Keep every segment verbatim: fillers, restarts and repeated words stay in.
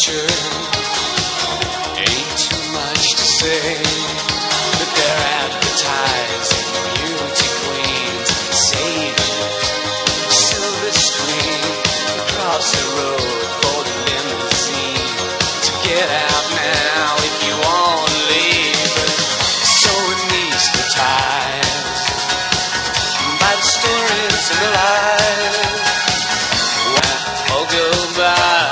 picture. Ain't too much to say, but they're advertising beauty queens, saving silver screen across the road for the limousine to get out now if you want to leave. So it needs the ties by the stories and the lies all go by.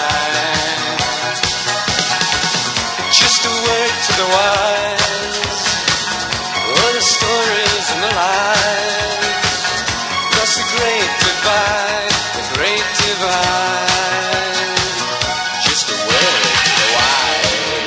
Just a word to the wise, or the stories and the lies. That's the great divide, the great divide. Just a word to the wise.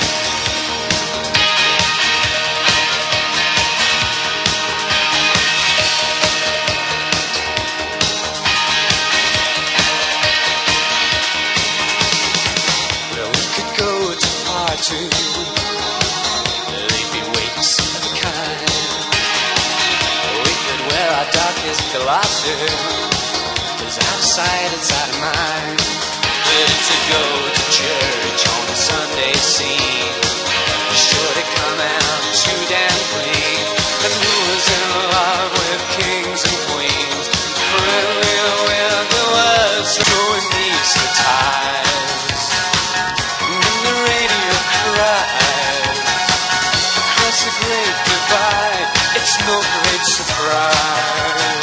Well, we could go to party, they'd be weights of a kind. We could wear our darkest galoshes, 'cause out of sight, it's out of mind. But to go to church on a Sunday scene, you're sure to come out too damn clean. And who was in love with kings and queens? Really, where there was no needs to ties. And the radio cries across the great divide. It's no great surprise.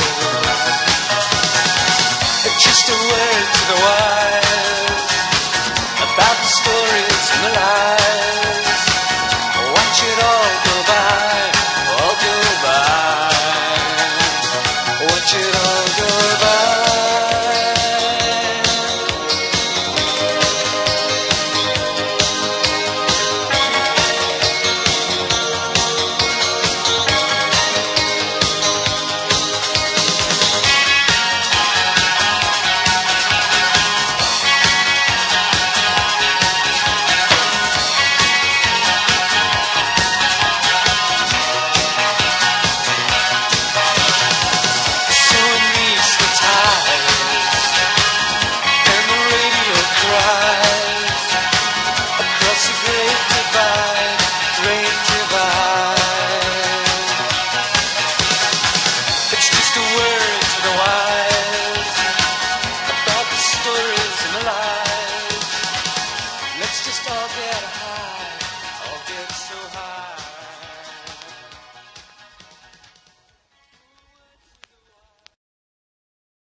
Just a word to the wise about the stories and the lies.